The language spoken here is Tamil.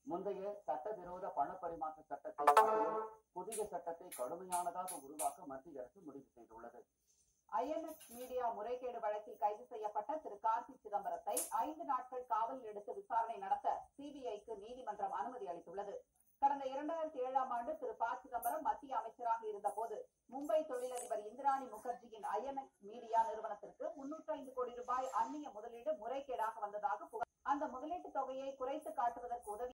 முந்தைய சட்டவிரோத பண பரிமாற்ற சட்டத்தை புதிய சட்டத்தை கடுமையானதாக உருவாக்க மத்திய அரசு முடிவு செய்துள்ளது. INX மீடியா முறைகேடு வழக்கில் கைது செய்யப்பட்ட திரு கார்த்தி சிதம்பரத்தை 5 நாட்கள் காவலில் எடுத்து விசாரணை நடத்த CBIக்கு நீதிமன்றம் அனுமதி அளித்துள்ளது. கடந்த 2007ஆம் ஆண்டு திரு ப. சிதம்பரம் மத்திய அமைச்சராக இருந்தபோது மும்பை தொழிலதிபர் இந்திராணி முகர்ஜியின் INX மீடியா நிறுவனத்திற்கு 305 கோடி ரூபாய் அந்நிய முதலீடு முறைகேடாக வந்ததாக புகார். அந்த முதலீட்டு தொகையை குறைத்து காட்டுவதற்கு உதவி